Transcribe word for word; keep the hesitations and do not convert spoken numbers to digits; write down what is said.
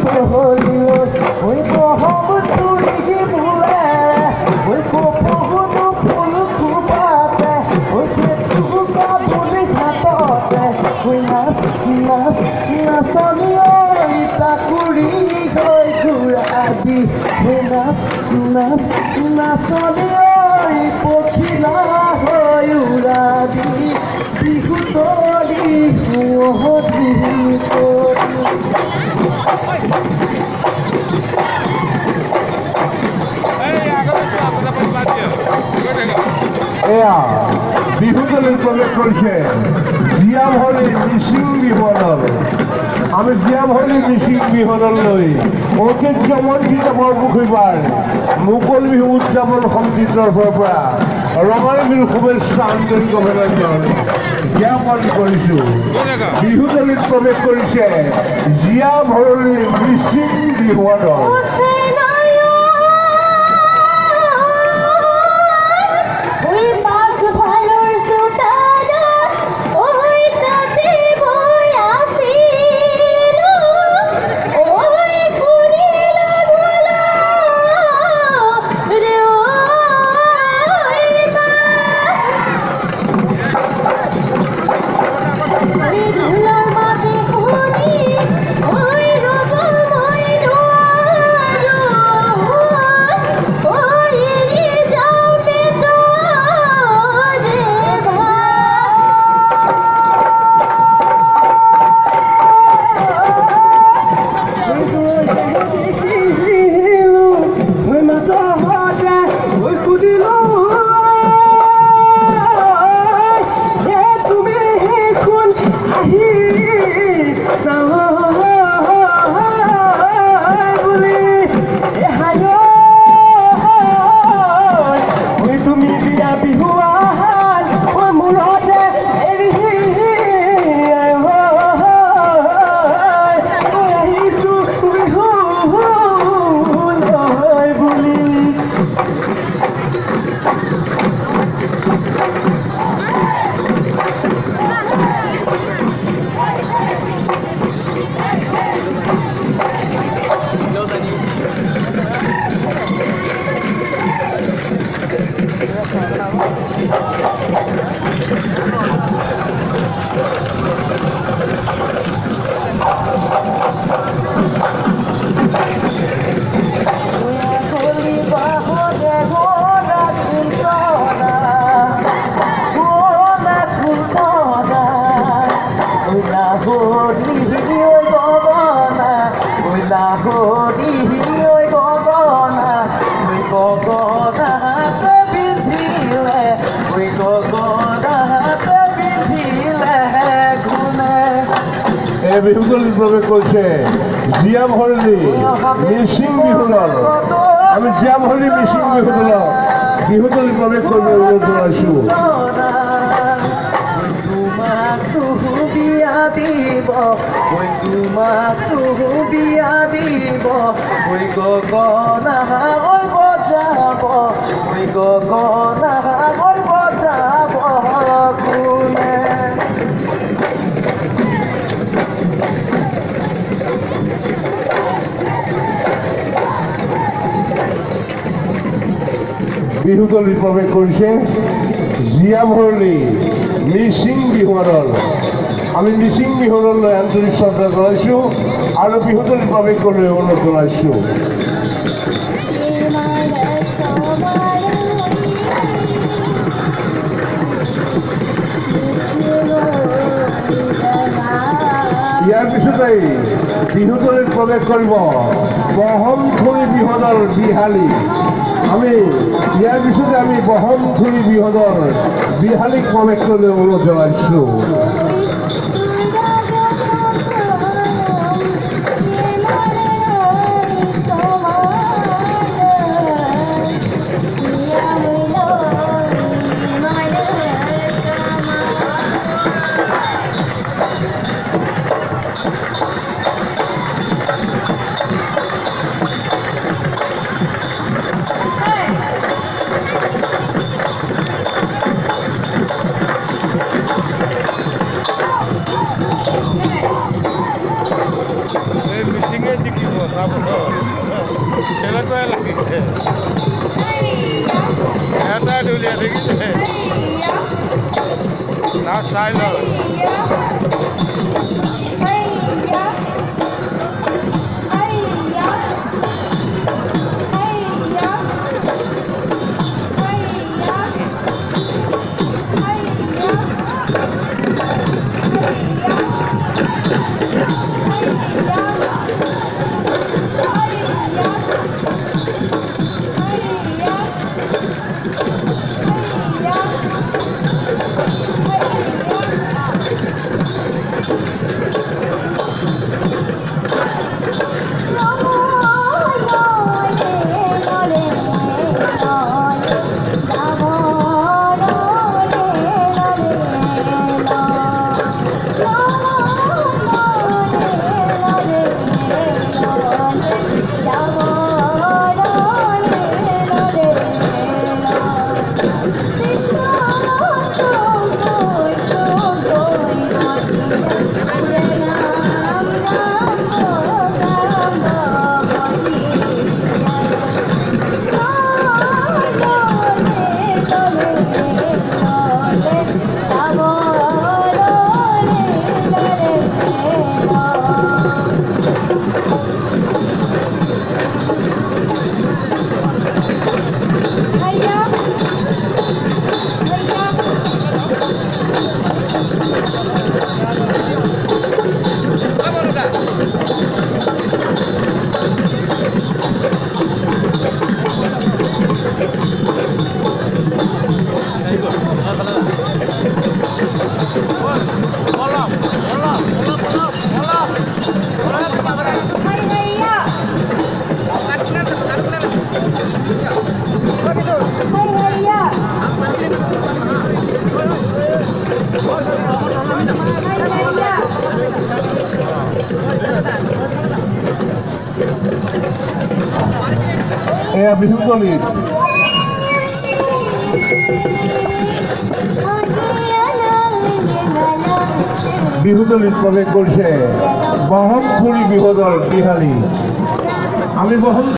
বহলিল ওই বহব তুলি ভুলে ওই কপহুনো ফুল খুবাতে ওই তুকা বুনি হাততে ওই নাচ নাচ নাচনি ওই তাকুৰি গৈ ঘূৰাবি ওই নাচ নাচ নাচনি ওই পখিলা হৈ উৰাবি বিহু তৰি শুৱনি কৰি এয়া বিহুতলীত প্ৰৱেশ কৰিছে জীয়াভৰি মিচিং বিহুদল। আমি জীয়াভৰি মিচিং বিহুদললৈ ঐতিহ্যমণ্ডিত বৰপুখুৰীবাৰ মুকল বিহু উদযাপন সমিতিৰ তৰফৰ পৰা ৰঙালী বিহুৰ শুভেচ্ছা আন্তৰিক অভিনন্দন জ্ঞাপন কৰিছো। বিহুতলীত প্ৰৱেশ কৰিছে জীয়াভৰি মিচিং বিহুদল। বিহুতলীত প্ৰৱেশ কৰিছে জীয়াভৰি মিচিং বিহুদল। আমি জীয়াভৰি মিচিং বিহুদলক বিহুতলীত প্ৰৱেশ কৰিবলৈ অনুৰোধ জনাইছোঁ। বিয়া দিব ঐ তোমাক বিয়া দিব ঐ গগনা ঐ বজাব ঐ গগনা ঐ বজাব কোনে। বিহুতলীত প্ৰৱেশ কৰিছে জীয়াভৰি মিচিং বিহুদল। আমি মিচিং বিহুদললৈ আন্তৰিক শ্ৰদ্ধা জনাইছোঁ আৰু বিহুতলীত প্ৰৱেশ কৰিবলৈ অনুৰোধ জনাইছোঁ। ইয়াৰ পিছতেই বিহুতলীত প্ৰৱেশ কৰিব বহমথলী বিহুদল বিহালী। আমি ইয়াৰ পিছতে আমি বহমথলী বিহুদল বিহালীক প্ৰৱেশ কৰিবলৈ অনুৰোধ জনাইছোঁ। তেনেকুৱাই লাগিছে এটা ঢুলীয়া দেখিছে না চাই লওঁ এয়া বিহুতলী বিহুতলীত প্ৰৱেশ কৰিছে বহনখুৰী বিহুদল বিহালী আমি বহন